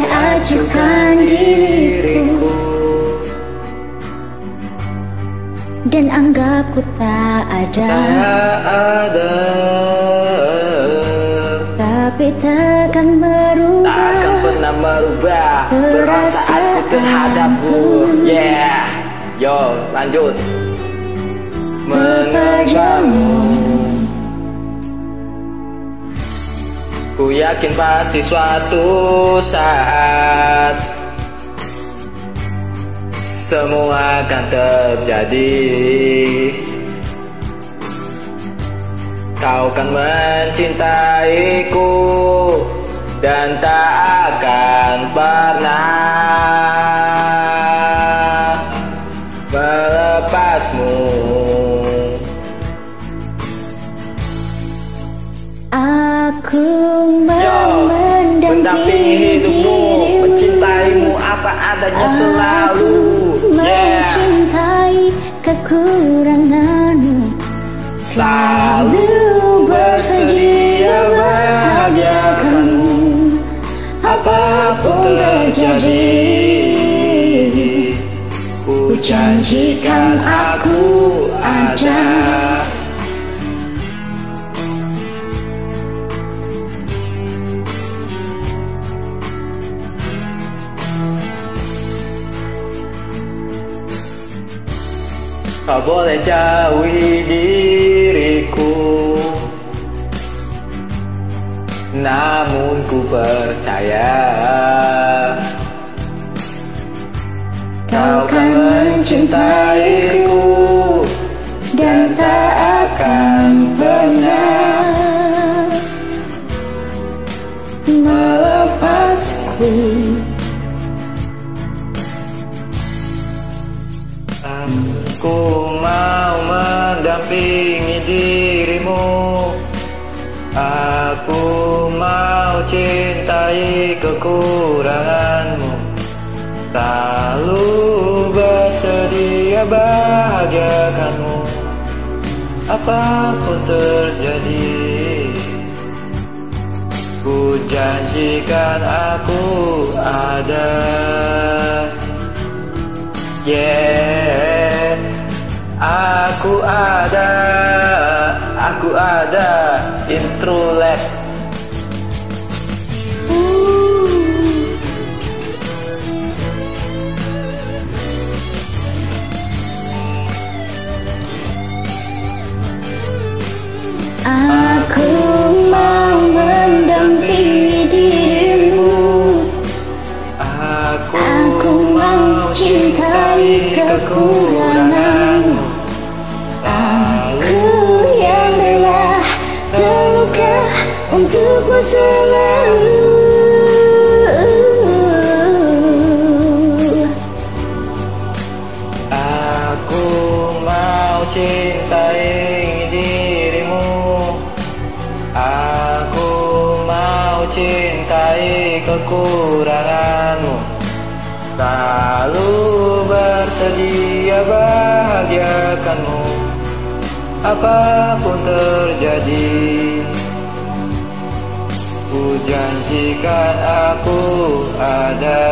acuhkan diriku dan anggap ku tak ada, tapi takkan pernah merubah perasaanku terhadapmu. Yeah, yo lanjut. Mengenangmu, ku yakin pasti suatu saat semua akan terjadi. Kau kan mencintaiku dan tak akan pernah melepasmu. Aku mendampingi hidupmu, mencintaimu apa adanya selalu. Mencintai kekuranganmu, selalu bersedia bahagiakanmu apapun terjadi. Ku janjikan aku ada. Kau boleh jauhi diriku, namun ku percaya kau kan mencintaiku dan tak akan pernah melepasku. Aku mau mendampingi dirimu, aku mau cintai kekuranganmu, selalu bersedia bahagiakanmu apapun terjadi. Ku janjikan aku ada. Yeah, aku ada in true love. Aku mau mendampingi dirimu, aku mau cintai kekuranganmu. Aku yang rela terluka untukmu selalu. Aku mau cintai dirimu, aku mau cintai kekuranganmu, selalu bersedia bahagiakanmu apapun terjadi. Ku janjikan aku ada.